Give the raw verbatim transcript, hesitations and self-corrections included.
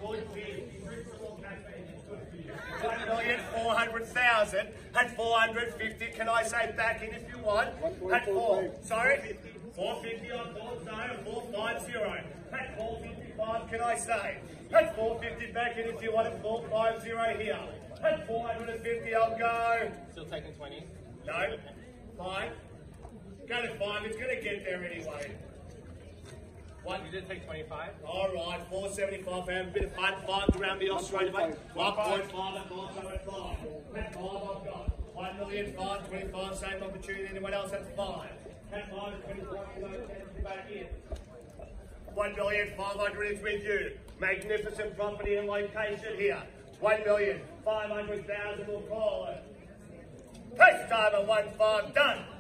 Good for you. One million four hundred thousand at four hundred fifty. Can I say back in if you want? At four. Sorry? four fifty on board, no, four fifty. At four fifty-five, can I say? At four fifty back in if you want it, four fifty here. At four hundred fifty, I'll go. Still taking twenty? No. Five. Go to five, it's going to get there anyway. What? You did take twenty-five? All right, four seventy-five, and a bit of fun, five to round me off straight away. one point five and also at five. At five, I've got one million five twenty-five, same opportunity. Anyone else at five? At five, twenty-five, back in. one million five hundred is with you. Magnificent property and location here. one million five hundred thousand, we'll call it. First time at one five, done.